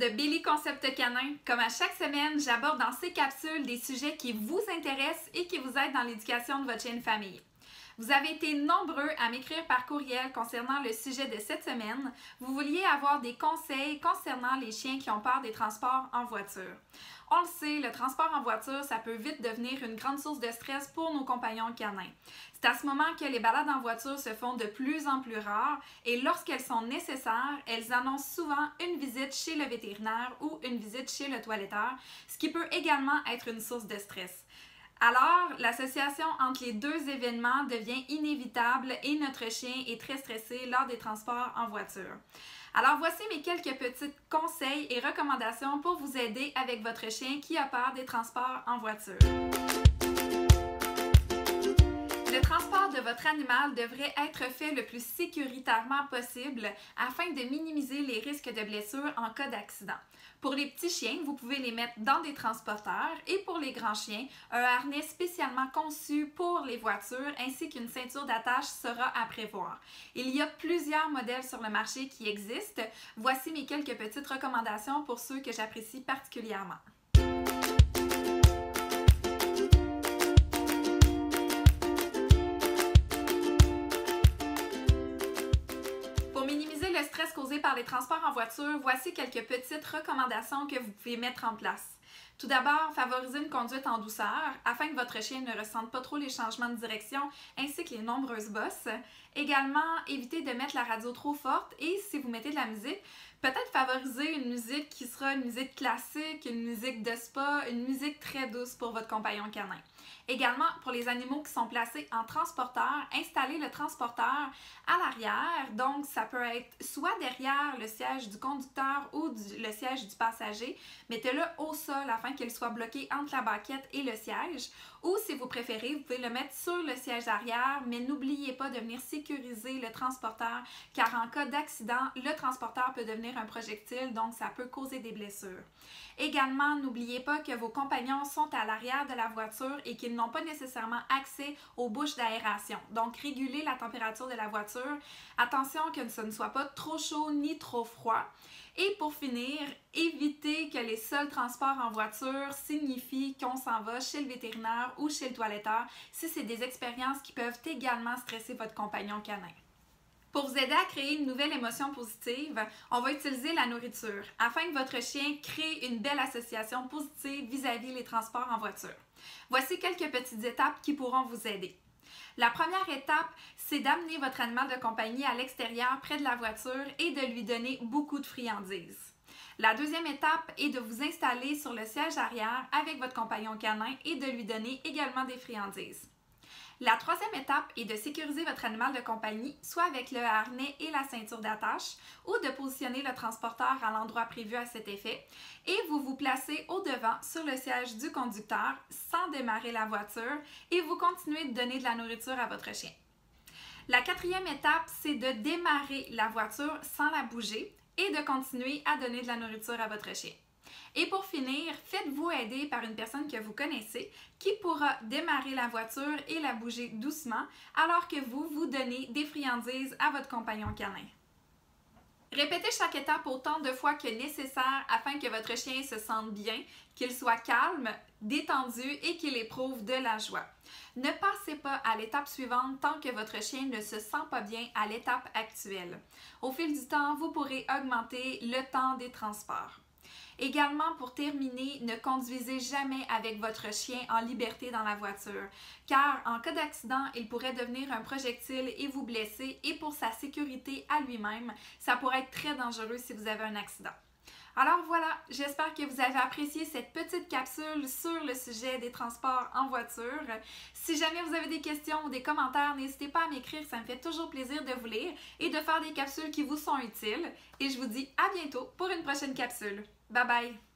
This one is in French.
de Billy Concept Canin. Comme à chaque semaine, j'aborde dans ces capsules des sujets qui vous intéressent et qui vous aident dans l'éducation de votre chien de famille. Vous avez été nombreux à m'écrire par courriel concernant le sujet de cette semaine. Vous vouliez avoir des conseils concernant les chiens qui ont peur des transports en voiture. On le sait, le transport en voiture, ça peut vite devenir une grande source de stress pour nos compagnons canins. C'est à ce moment que les balades en voiture se font de plus en plus rares et lorsqu'elles sont nécessaires, elles annoncent souvent une visite chez le vétérinaire ou une visite chez le toiletteur, ce qui peut également être une source de stress. Alors, l'association entre les deux événements devient inévitable et notre chien est très stressé lors des transports en voiture. Alors, voici mes quelques petits conseils et recommandations pour vous aider avec votre chien qui a peur des transports en voiture. Le transport de votre animal devrait être fait le plus sécuritairement possible afin de minimiser les risques de blessures en cas d'accident. Pour les petits chiens, vous pouvez les mettre dans des transporteurs et pour les grands chiens, un harnais spécialement conçu pour les voitures ainsi qu'une ceinture d'attache sera à prévoir. Il y a plusieurs modèles sur le marché qui existent. Voici mes quelques petites recommandations pour ceux que j'apprécie particulièrement. Le stress causé par les transports en voiture, voici quelques petites recommandations que vous pouvez mettre en place. Tout d'abord, favorisez une conduite en douceur afin que votre chien ne ressente pas trop les changements de direction ainsi que les nombreuses bosses. Également, évitez de mettre la radio trop forte et si vous mettez de la musique, peut-être favoriser une musique qui sera une musique classique, une musique de spa, une musique très douce pour votre compagnon canin. Également, pour les animaux qui sont placés en transporteur, installez le transporteur à l'arrière. Donc, ça peut être soit derrière le siège du conducteur ou le siège du passager. Mettez-le au sol afin qu'il soit bloqué entre la banquette et le siège. Ou, si vous préférez, vous pouvez le mettre sur le siège arrière, mais n'oubliez pas de venir sécuriser le transporteur, car en cas d'accident, le transporteur peut devenir un projectile, donc ça peut causer des blessures. Également, n'oubliez pas que vos compagnons sont à l'arrière de la voiture et qu'ils n'ont pas nécessairement accès aux bouches d'aération. Donc, régulez la température de la voiture. Attention que ce ne soit pas trop chaud ni trop froid. Et pour finir, évitez que les seuls transports en voiture signifient qu'on s'en va chez le vétérinaire ou chez le toiletteur si c'est des expériences qui peuvent également stresser votre compagnon canin. Pour vous aider à créer une nouvelle émotion positive, on va utiliser la nourriture afin que votre chien crée une belle association positive vis-à-vis les transports en voiture. Voici quelques petites étapes qui pourront vous aider. La première étape, c'est d'amener votre animal de compagnie à l'extérieur près de la voiture et de lui donner beaucoup de friandises. La deuxième étape est de vous installer sur le siège arrière avec votre compagnon canin et de lui donner également des friandises. La troisième étape est de sécuriser votre animal de compagnie, soit avec le harnais et la ceinture d'attache, ou de positionner le transporteur à l'endroit prévu à cet effet, et vous vous placez au devant sur le siège du conducteur sans démarrer la voiture et vous continuez de donner de la nourriture à votre chien. La quatrième étape, c'est de démarrer la voiture sans la bouger et de continuer à donner de la nourriture à votre chien. Et pour finir, faites-vous aider par une personne que vous connaissez qui pourra démarrer la voiture et la bouger doucement alors que vous donnez des friandises à votre compagnon canin. Répétez chaque étape autant de fois que nécessaire afin que votre chien se sente bien, qu'il soit calme, détendu et qu'il éprouve de la joie. Ne passez pas à l'étape suivante tant que votre chien ne se sent pas bien à l'étape actuelle. Au fil du temps, vous pourrez augmenter le temps des transports. Également, pour terminer, ne conduisez jamais avec votre chien en liberté dans la voiture, car en cas d'accident, il pourrait devenir un projectile et vous blesser, et pour sa sécurité à lui-même, ça pourrait être très dangereux si vous avez un accident. Alors voilà, j'espère que vous avez apprécié cette petite capsule sur le sujet des transports en voiture. Si jamais vous avez des questions ou des commentaires, n'hésitez pas à m'écrire, ça me fait toujours plaisir de vous lire et de faire des capsules qui vous sont utiles. Et je vous dis à bientôt pour une prochaine capsule. Bye bye!